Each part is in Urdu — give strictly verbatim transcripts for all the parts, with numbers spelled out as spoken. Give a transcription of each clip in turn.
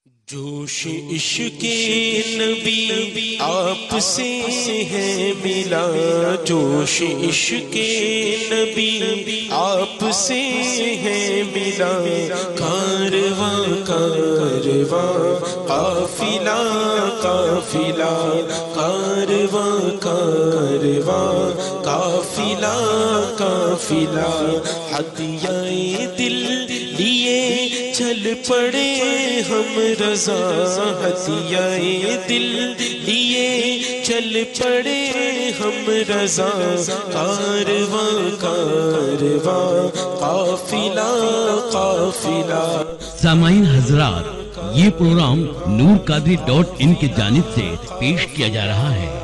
جوش عشق نبی آپ سے ہے ملا، جوش عشق نبی آپ سے ہے ملا، کارواں کارواں قافلہ قافلہ، کارواں کارواں قافلہ قافلہ، ہدیہ دل لیے چل پڑے ہم رضا، ہدیہ دل لیے چل پڑے ہم رضا، کارواں کارواں قافلہ قافلہ۔ سامعین حضرات، یہ programme Noor Qadri dot in کی جانب سے پیش کیا جا رہا ہے۔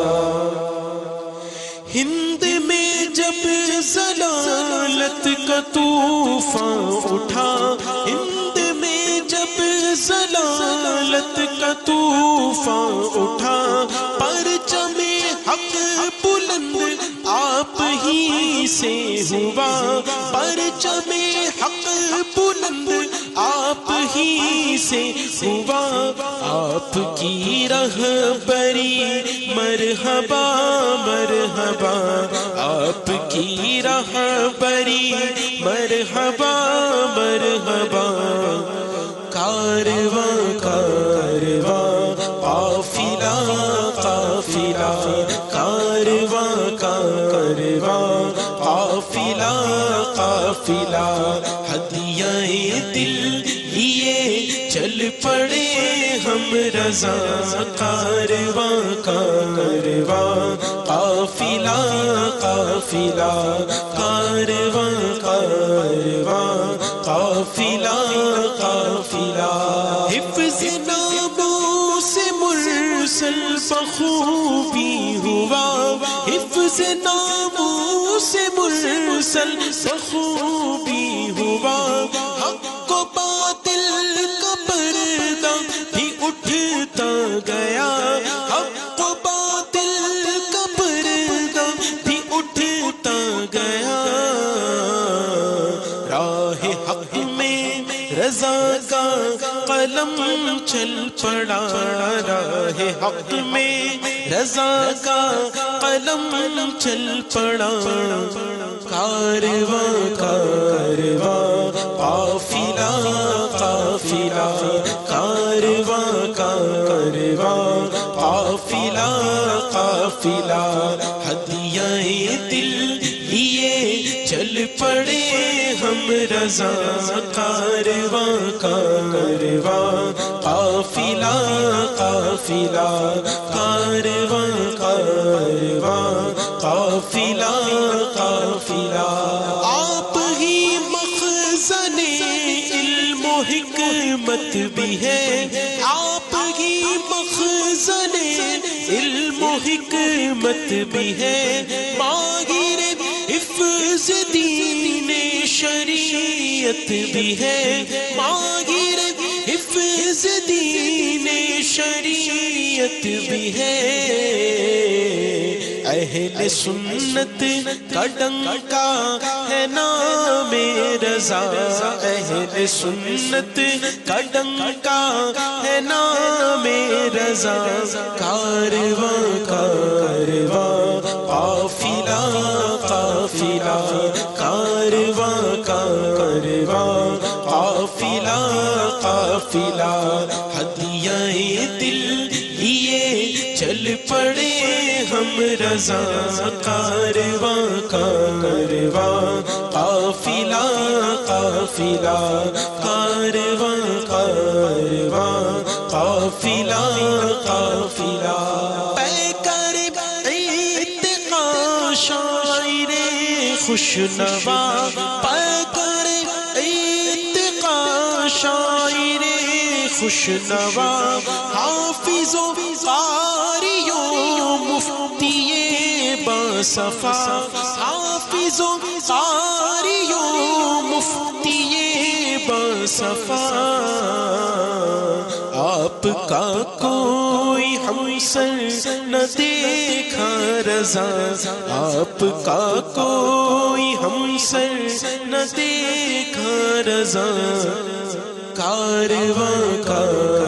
ہند میں جب ضلالت کا طوفان اٹھا، ہند میں جب ضلالت کا طوفان اٹھا، پرچم حق بلند آپ ہی سے ہوا، پرچم حق بلند آپ ہی سے ہوا، آپ کی رہبری مرحبا مرحبا، آپ کی رہبری مرحبا مرحبا، کارواں کارواں قافلہ قافلہ، کارواں کارواں قافلہ قافلہ، ہدیہ دل لیے چل پڑے ہم رضا، کارواں کارواں قافلہ قافلہ، کارواں کارواں قافلہ قافلہ، حفظ ناموس مرسل بخوبی ہوا، حفظ ناموس مرسل بخوبی ہوا، حق و باطل کا پردہ بھی اٹھتا گیا، حق و باطل کا پردہ بھی اٹھتا گیا، راہ حق میں رضا کا قلم چل پڑا، راہ حق میں رضا کا قلم چل پڑا، کارواں کارواں قافلہ قافلہ، کارواں کارواں قافلہ قافلہ، ہدیہ دل لیے چل پڑے ہم رضا، کارواں کارواں قافلہ قافلہ، کارواں کارواں قافلہ قافلہ، آپ ہی مخزن علم و حکمت بھی ہے، آپ ہی مخزن علم و حکمت بھی ہے، ماہر حفظ دین شریعت بھی ہے، ماہر حفظ دین شریعت بھی ہے، اہل سنت کا ڈنکا ہے نام رضا، اہل سنت کا ڈنکا ہے نام رضا، کارواں کارواں قافلہ قافلہ، کارواں کارواں قافلہ قافلہ، ہدیہ دل لیے چل پڑے ہم رضا، کارواں کارواں قافلہ قافلہ، کارواں کارواں قافلہ قافلہ، پیکر اتقا شاعر خوش نوا، پیکر اتقا شاعر خوش نوا، حافظ و قاری و مفتی باصفا، حافظ و قاری و مفتی باصفا، آپ کا کوئی ہمسر نہ دیکھا رضا، آپ کا کوئی ہمسر نہ دیکھا رضا، کارواں کا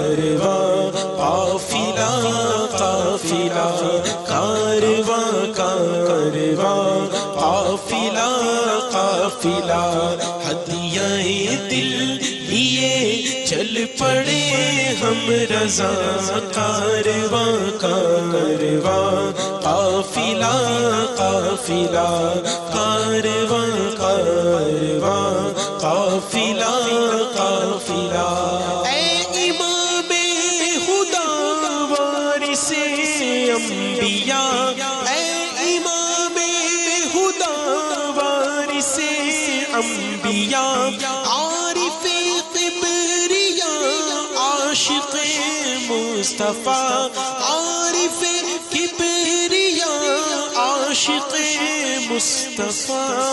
پڑے ہم رضا کارواں کارواں قافلہ قافلہ کارواں کارواں قافلہ قافلہ اے امام خدا وارث انبیاء اے امام خدا وارث انبیاء عارف کبریاء عاشق مصطفیٰ عارف کبریاء عاشق مصطفیٰ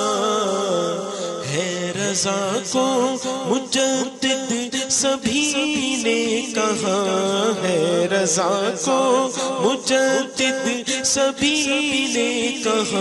ہے رضا کو مجدد سبھی نے کہا ہے رضا کو مجدد سبھی نے کہا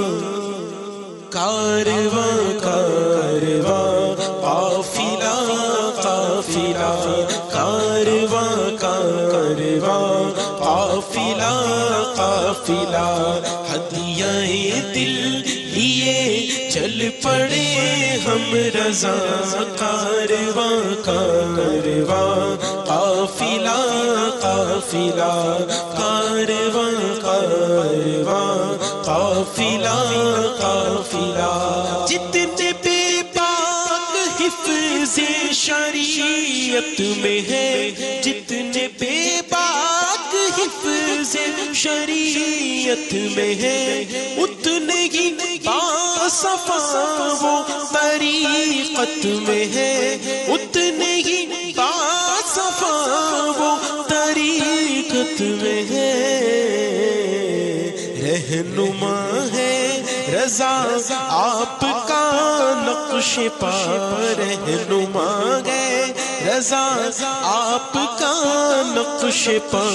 کارواں کارواں قافلہ قافلہ کارواں کارواں قافلہ قافلہ ہدیہ دل لیے چل پڑے ہم رضا کارواں کارواں قافلہ قافلہ کارواں کارواں قافلہ قافلہ جتنے بے پاک حفظ شریعت میں ہے جتنے بے پاک حفظ شریعت میں ہے اتنے ہی باصفا وہ طریقت میں ہے اتنے ہی باصفا وہ طریقت میں ہے رہنما ہے رضا آپ کا نقش پا رہنما ہے رضا آپ کا نقش پا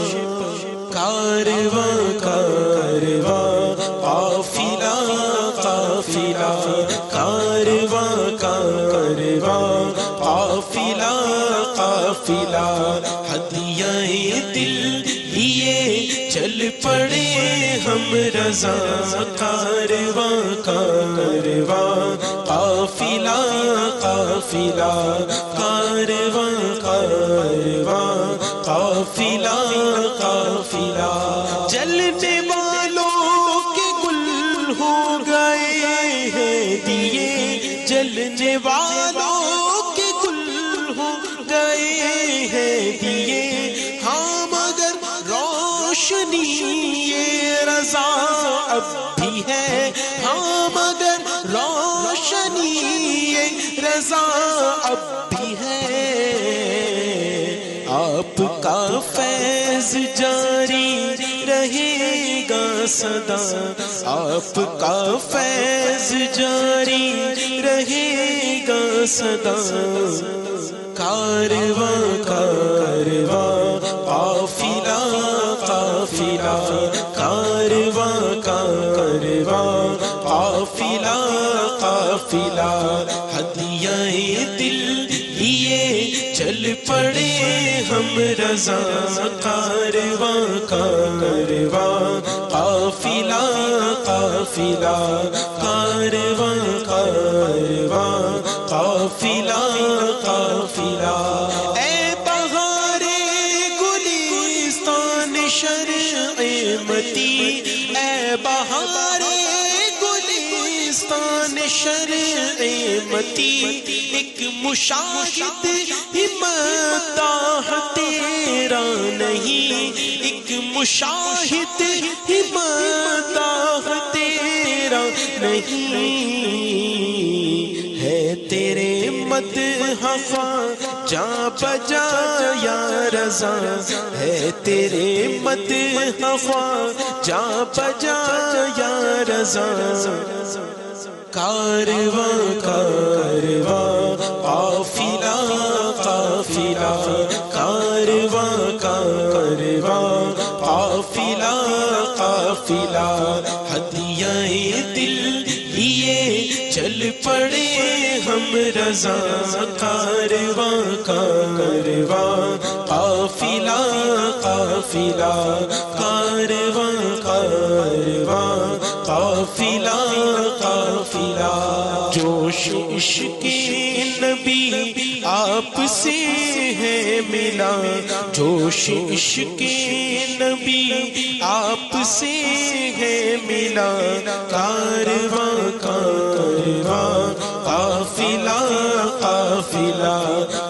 کارواں کارواں قافلہ قافلہ کارواں کارواں قافلہ قافلہ ہدیہ دل لیے چل پڑے ہم رضا کارواں کارواں قافلہ قافلہ کارواں کارواں قافلہ قافلہ جلنے والوں کے گل ہو گئے ہیں دیے جلنے والوں کے گل ہو گئے ہیں دیے ہاں مگر روشنی یہ رضا اب بھی ہے ہاں مگر روشنی یہ رضا اب بھی ہے آپ کا فیض جاری رہے گا سدا آپ کا فیض جاری رہے گا سدا کارواں کارواں قافلہ قافلہ کارواں کارواں قافلہ قافلہ ہدیہ دل لیے چل پڑے ہم رضا کارواں کارواں قافلہ قافلہ کارواں کارواں قافلہ قافلہ اے بہار گلستان شرع متی اے بہار گلستان شرع متی ایک مشاہد ہمت تیرا نہیں ایک مشاہد ہمت تیرا نہیں ہے تیرے مدح جاں بجا یا رضا ہے تیرے مدح جاں بجا یا رضا کارواں کارواں قافلہ قافلہ کارواں کارواں قافلہ قافلہ ہدیہ دل لیے چل پڑے ہم رضا کارواں کارواں قافلہ قافلہ کارواں کارواں قافلہ قافلہ جوش عشق نبی آپ آپ سے ہے ملا، جوش عشق نبی آپ سے ہے ملا، کارواں کارواں قافلہ قافلہ